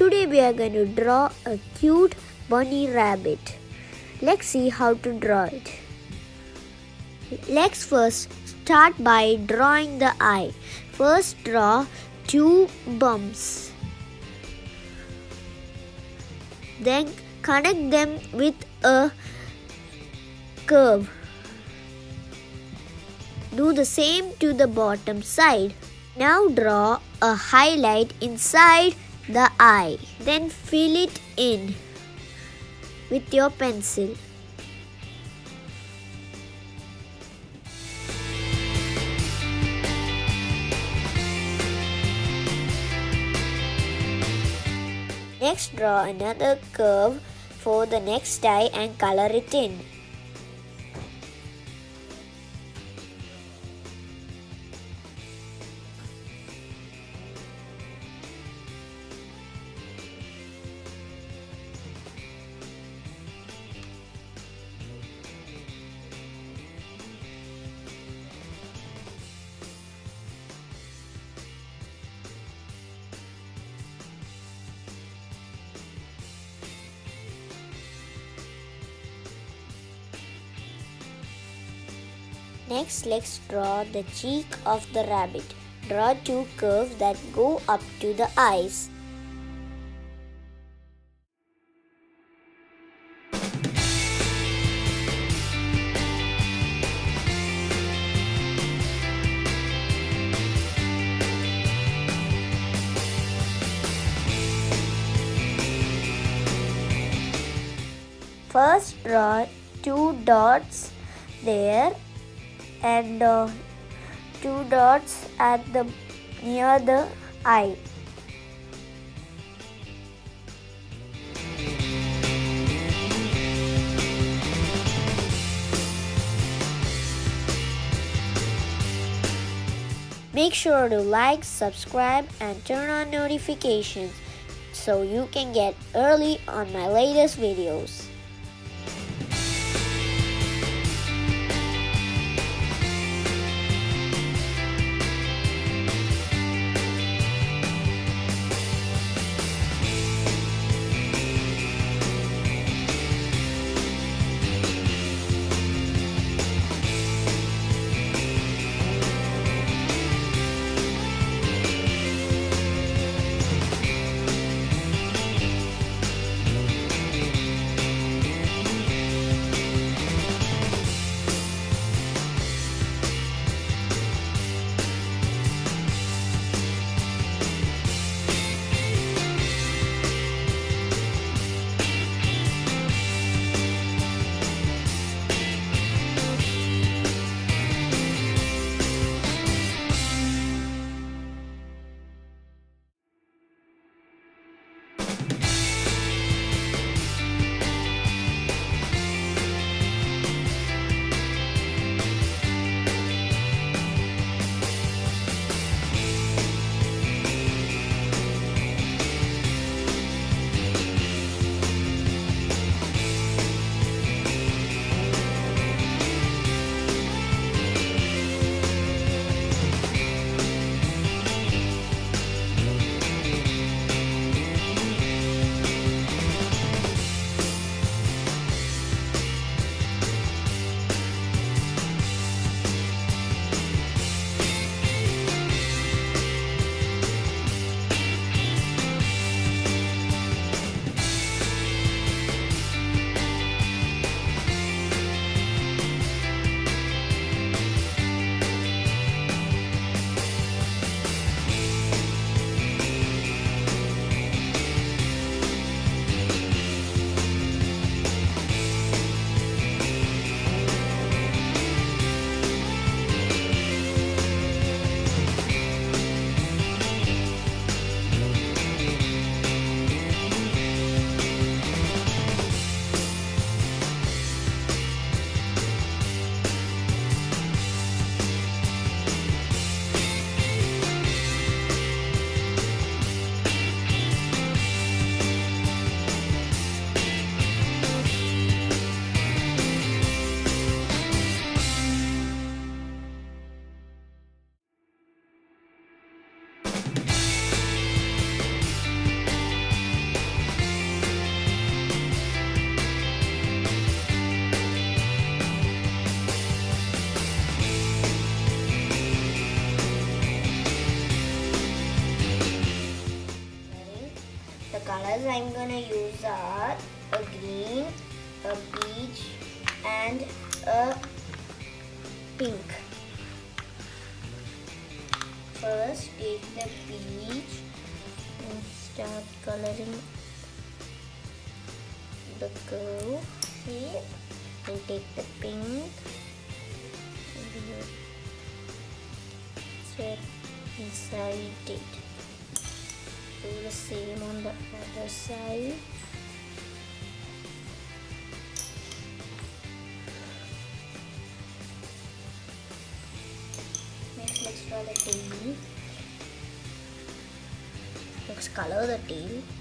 Today we are going to draw a cute bunny rabbit. Let's see how to draw it. Let's first start by drawing the eye. First draw two bumps. Then connect them with a curve. Do the same to the bottom side. Now draw a highlight inside the eye. Then fill it in with your pencil. Next, draw another curve for the next eye and color it in. Next, let's draw the cheek of the rabbit. Draw two curves that go up to the eyes. First, draw two dots there and two dots at the near the eye. Make sure to like, subscribe and turn on notifications so you can get early on my latest videos. colors I'm gonna use are a green, a peach and a pink. First take the peach and start coloring the curve here, and take the pink and set inside it. Do the same on the other side. Next, let's draw the tail. Let's color the tail.